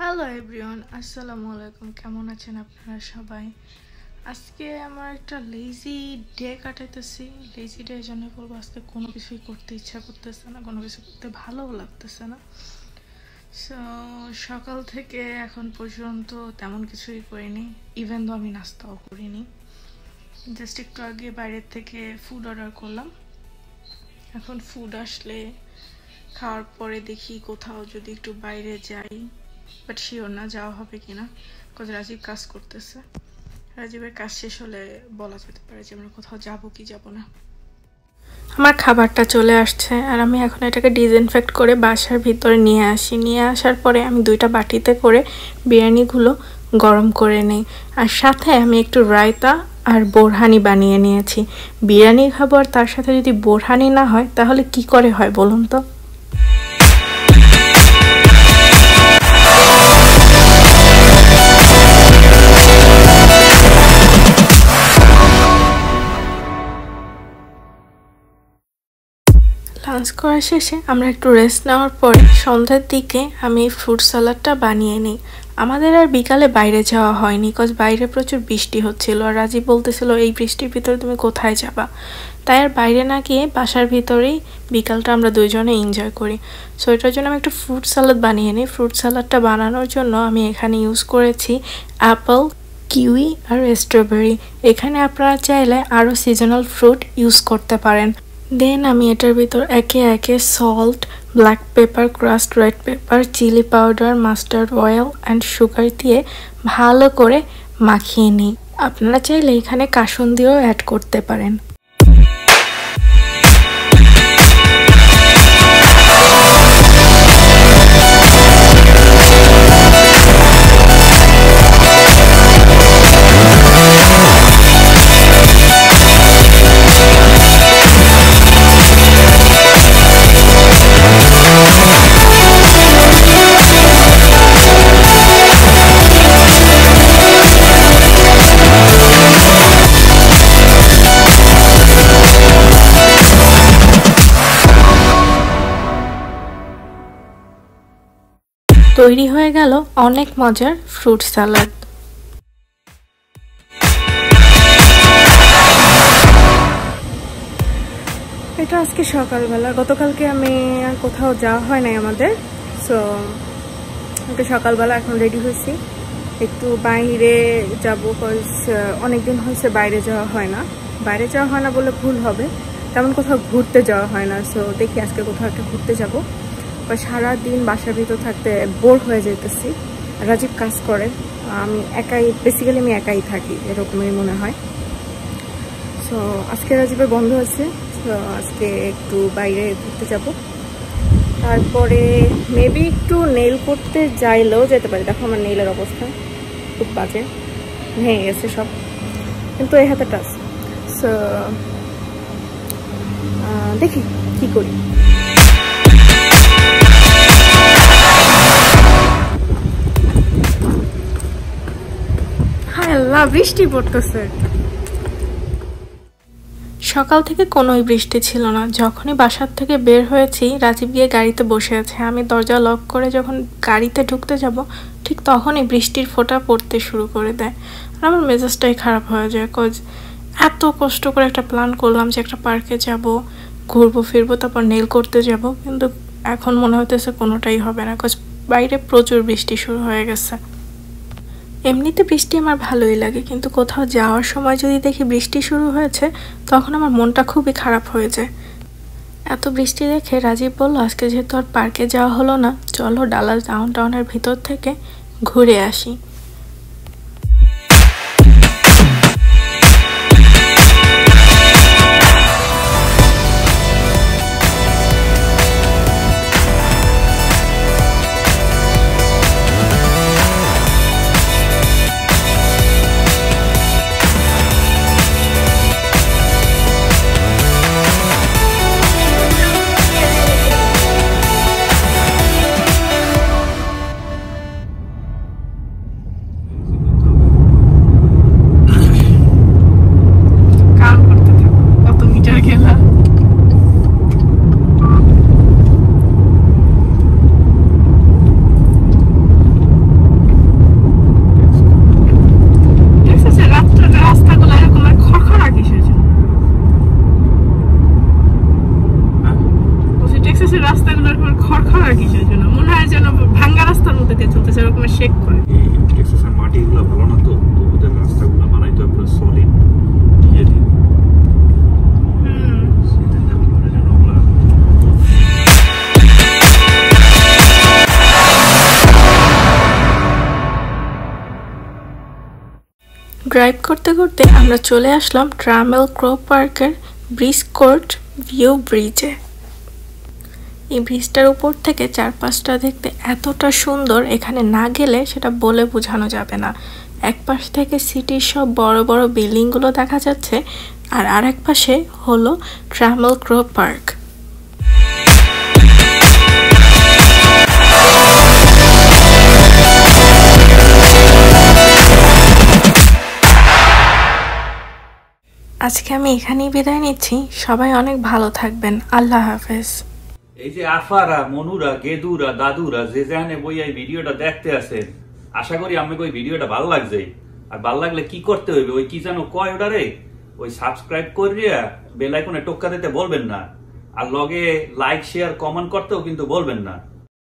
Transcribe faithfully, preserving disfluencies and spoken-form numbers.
Hello everyone, আসসালামু আলাইকুম। কেমন আছেন আপনারা সবাই? আজকে আমার একটা লেজি ডে কাটাইতেছি। লেজি ডে জন্য বলবো, আজকে কোনো কিছুই করতে ইচ্ছা করতেছে না, কোনো কিছু করতে ভালোও লাগতেছে না। সো সকাল থেকে এখন পর্যন্ত তেমন কিছুই করিনি, ইভেন তো আমি নাস্তাও করিনি। জাস্ট একটু আগে বাইরের থেকে ফুড অর্ডার করলাম। এখন ফুড আসলে খাওয়ার পরে দেখি কোথাও যদি একটু বাইরে যাই, বাট শিওর না যাওয়া হবে কিনা, বিকজ রাজীব কাজ করতেছে। রাজীবের কাজ শেষ হলে বলা যেতে পারে যে আমরা কোথাও যাবো কি যাব না। আমার খাবারটা চলে আসছে আর আমি এখন এটাকে ডিসইনফেক্ট করে বাসার ভিতরে নিয়ে আসি। নিয়ে আসার পরে আমি দুইটা বাটিতে করে বিরিয়ানিগুলো গরম করে নিই, আর সাথে আমি একটু রায়তা আর বোরহানি বানিয়ে নিয়েছি। বিরিয়ানি খাবো আর তার সাথে যদি বোরহানি না হয় তাহলে কি করে হয় বলুন তো? লাঞ্চ করা শেষে আমরা একটু রেস্ট নেওয়ার পরে সন্ধ্যার দিকে আমি ফ্রুট সালাডটা বানিয়ে নিই। আমাদের আর বিকালে বাইরে যাওয়া হয়নি, বিকজ বাইরে প্রচুর বৃষ্টি হচ্ছিল আর রাজীব বলতেছিল এই বৃষ্টির ভিতরে তুমি কোথায় যাবা। তাই আর বাইরে না গিয়ে বাসার ভিতরেই বিকালটা আমরা দুইজনে এনজয় করি। সো এটার জন্য আমি একটা ফ্রুট সালাড বানিয়ে নিই। ফ্রুট সালাডটা বানানোর জন্য আমি এখানে ইউজ করেছি অ্যাপল, কিউই আর স্ট্রবেরি। এখানে আপনারা চাইলে আরও সিজনাল ফ্রুট ইউজ করতে পারেন। দেন আমি এটার ভিতর একে একে salt, black pepper, crushed red pepper, chilli powder, mustard oil and sugar দিয়ে ভালো করে মাখিয়ে নিই। আপনারা চাইলে এখানে কাসুন্দিও অ্যাড করতে পারেন। তৈরি হয়ে গেল অনেক মজার ফ্রুট সালাড। এটা আজকে সকালবেলা। গতকালকে আমি আর কোথাও যাওয়া হয় নাই আমাদের, সো একটু সকালবেলা এখন রেডি হয়েছি, একটু বাইরে যাব। বিকজ অনেকদিন হয়েছে বাইরে যাওয়া হয় না। বাইরে যাওয়া হয় না বলে ভুল হবে, তেমন কোথাও ঘুরতে যাওয়া হয় না। সো দেখি আজকে কোথাও একটা ঘুরতে যাবো। সারাদিন বাসার ভিতর থাকতে বোর হয়ে যেতেছি। রাজীব কাজ করে, আমি একাই, বেসিক্যালি আমি একাই থাকি, এরকমই মনে হয়। সো আজকে রাজীবের বন্ধ আছে, সো আজকে একটু বাইরে ঘুরতে যাব। তারপরে মেবি একটু নেইল করতে যাইলেও যেতে পারি। দেখো আমার নেইলের অবস্থা খুব বাজে, ভেঙে গেছে সব, কিন্তু এই হাতে টাচ। সো দেখি কি করি। বৃষ্টি পড়তেছে। সকাল থেকে কোনোই বৃষ্টি ছিল না। যখনই বাসার থেকে বের হয়েছি রাজীব গিয়ে গাড়িতে বসে আছে। আমি দরজা লক করে যখন গাড়িতে ঢুকতে যাব ঠিক তখনই বৃষ্টির ফোঁটা পড়তে শুরু করে দেয়। আর আমার মেজাজটাই খারাপ হয়ে যায়, কজ এত কষ্ট করে একটা প্ল্যান করলাম যে একটা পার্কে যাব, ঘুরবো ফিরবো, তারপর নেল করতে যাব, কিন্তু এখন মনে হতেছে কোনোটাই হবে না, কজ বাইরে প্রচুর বৃষ্টি শুরু হয়ে গেছে। এমনিতে বৃষ্টি আমার ভালোই লাগে, কিন্তু কোথাও যাওয়ার সময় যদি দেখি বৃষ্টি শুরু হয়েছে তখন আমার মনটা খুবই খারাপ হয়ে যায়। এত বৃষ্টি দেখে রাজীব বলল, আজকে যেহেতু আর পার্কে যাওয়া হলো না, চলো ডালাস ডাউন টাউনের ভিতর থেকে ঘুরে আসি। ড্রাইভ করতে করতে আমরা চলে আসলাম ট্রামেল ক্রো পার্কের ব্রিজ কোর্ট ভিউ ব্রিজে। এই ব্রিজটার উপর থেকে চারপাশটা দেখতে এতটা সুন্দর, এখানে না গেলে সেটা বলে বোঝানো যাবে না। এক পাশ থেকে সিটির সব বড় বড় বিল্ডিংগুলো দেখা যাচ্ছে, আর আরেক পাশে হলো ট্রামেল ক্রো পার্ক। আজকে আমি এখানেই বিদায় নিচ্ছি। সবাই অনেক ভালো থাকবেন। আল্লাহ হাফেজ। এই যে আফারা, মনুরা, গেদুরা, দাদুরা যে যেখানে বই এই ভিডিওটা দেখতে আছেন, আশা করি আমাকে ওই ভিডিওটা ভালো লাগছে। আর ভালো লাগলে কি করতে হইবে, ওই কি জানো কয় ওটারে, ওই সাবস্ক্রাইব করিয়া বেল আইকনে টোক্কা দিতে বলবেন না, আর লগে লাইক শেয়ার কমেন্ট করতেও কিন্তু বলবেন না।